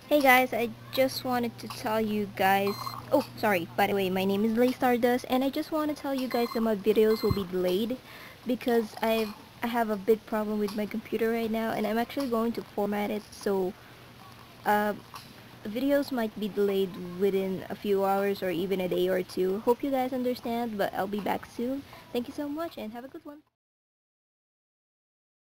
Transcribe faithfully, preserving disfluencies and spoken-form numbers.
Hey guys, I just wanted to tell you guys, oh sorry, by the way, my name is Lay Stardust, and I just want to tell you guys that my videos will be delayed because I've I have a big problem with my computer right now, and I'm actually going to format it, so uh, videos might be delayed within a few hours or even a day or two. Hope you guys understand, but I'll be back soon. Thank you so much and have a good one.